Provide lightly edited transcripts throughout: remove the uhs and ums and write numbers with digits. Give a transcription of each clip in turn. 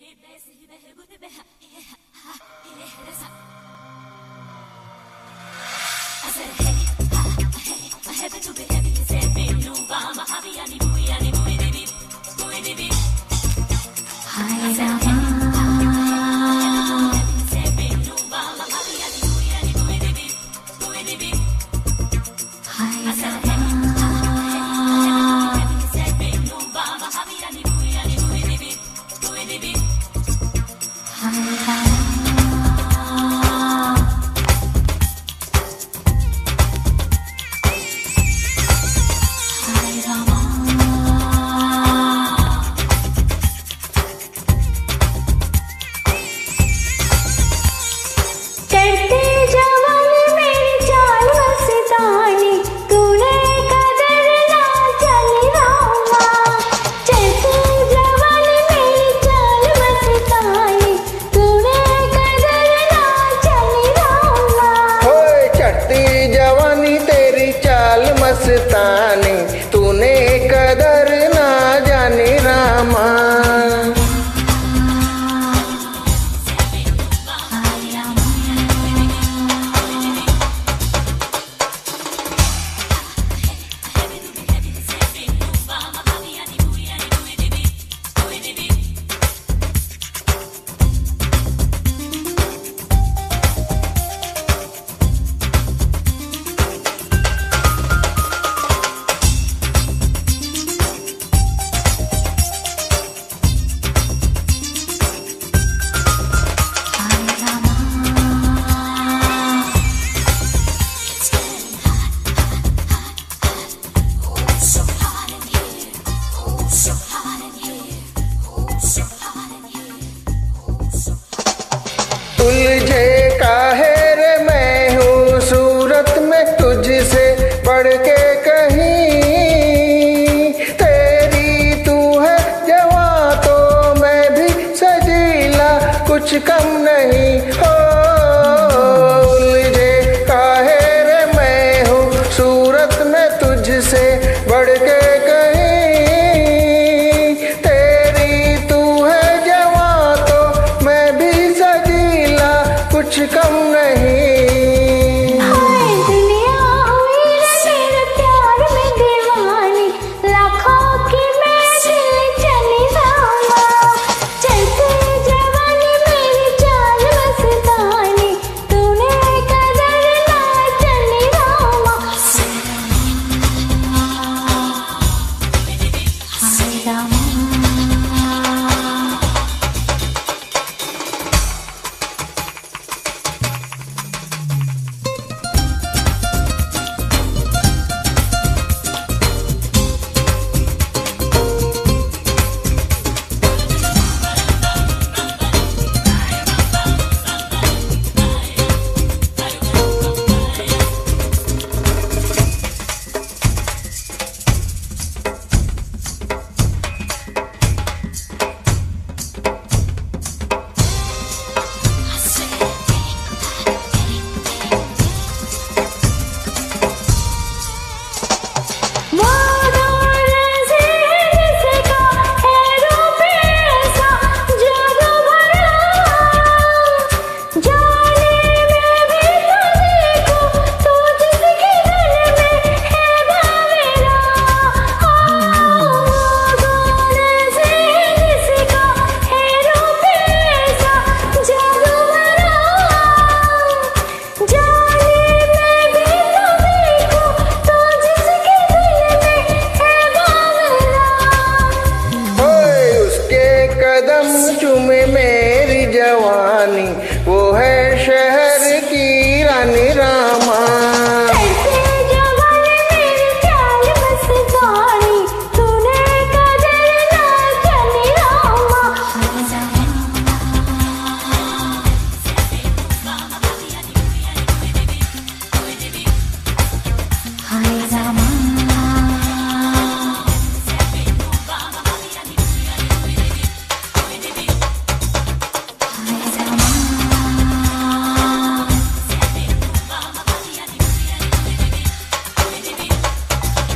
मस्तानी तूने कदर ना जानी रामा। तुझे काहे रे मैं हूँ सूरत में तुझसे बढ़ के कहीं, तेरी तू है जवां तो मैं भी सजीला कुछ कम नहीं हो। तुझे काहे रे मैं हूँ सूरत में तुझसे बढ़ के कहीं, तेरी तू है जवां तो मैं भी सजीला कुछ कम नहीं। हाय दुनिया हुई मेरे प्यार में दीवानी, लाखों की मैं दिल चली रामा। चलते जवानी मेरी चाल मस्तानी, तूने कदर ना जानी रामा। हाय रामा। चुमे मेरी जवानी वो है शहर की रानी Rama.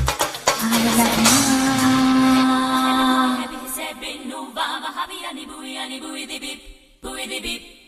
Bye. Biryani, booey the beep, booey the beep.